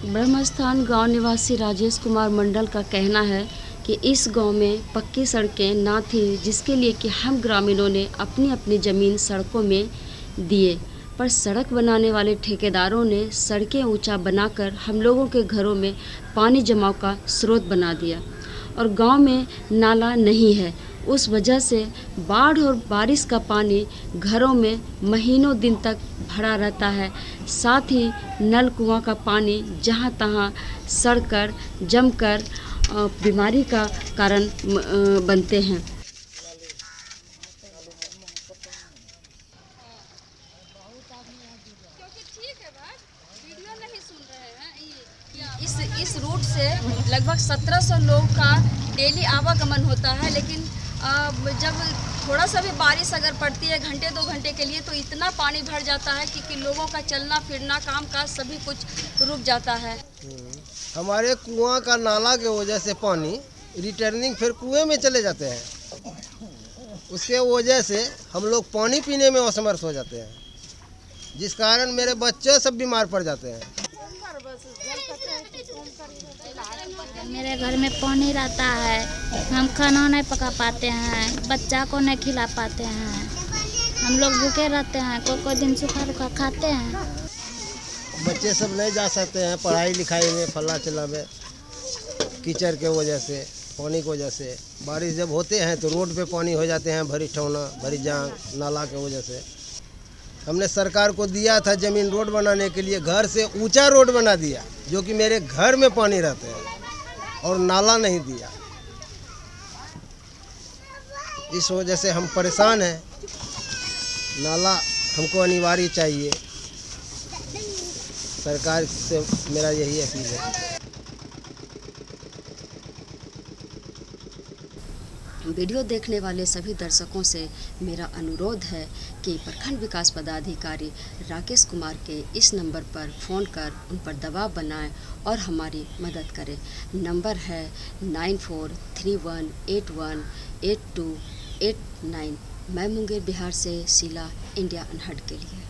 ब्रह्मस्थान गांव निवासी राजेश कुमार मंडल का कहना है कि इस गांव में पक्की सड़कें ना थी, जिसके लिए कि हम ग्रामीणों ने अपनी अपनी ज़मीन सड़कों में दिए, पर सड़क बनाने वाले ठेकेदारों ने सड़कें ऊंचा बनाकर हम लोगों के घरों में पानी जमाव का स्रोत बना दिया और गांव में नाला नहीं है। उस वजह से बाढ़ और बारिश का पानी घरों में महीनों दिन तक भरा रहता है। साथ ही नल कुआं का पानी जहां तहां सड़कर जमकर बीमारी का कारण बनते हैं। इस रूट से लगभग 1700 लोग का डेली आवागमन होता है, लेकिन जब थोड़ा सा भी बारिश अगर पड़ती है घंटे 2 घंटे के लिए तो इतना पानी भर जाता है कि लोगों का चलना फिरना काम काज सभी कुछ रुक जाता है। हमारे कुआं का नाला के वजह से पानी रिटर्निंग फिर कुएं में चले जाते हैं। उसके वजह से हम लोग पानी पीने में असमर्थ हो जाते हैं, जिस कारण मेरे बच्चे सब बीमार पड़ जाते हैं। मेरे घर में पानी रहता है, हम खाना नहीं पका पाते हैं, बच्चा को नहीं खिला पाते हैं, हम लोग भूखे रहते हैं, कोई दिन सूखा रूखा खाते हैं। बच्चे सब नहीं जा सकते हैं पढ़ाई लिखाई में, फल्ला चिल्ला में, कीचड़ के वजह से, पानी की वजह से। बारिश जब होते हैं तो रोड पे पानी हो जाते हैं, भरी ठौना भरी जांग नाला के वजह से। हमने सरकार को दिया था ज़मीन रोड बनाने के लिए, घर से ऊंचा रोड बना दिया, जो कि मेरे घर में पानी रहते हैं, और नाला नहीं दिया। इस वजह से हम परेशान हैं। नाला हमको अनिवार्य चाहिए। सरकार से मेरा यही अपील है। वीडियो देखने वाले सभी दर्शकों से मेरा अनुरोध है कि प्रखंड विकास पदाधिकारी राकेश कुमार के इस नंबर पर फ़ोन कर उन पर दबाव बनाएं और हमारी मदद करें। नंबर है 9431818289। मैं मुंगेर बिहार से शीला, इंडिया अनहर्ड के लिए।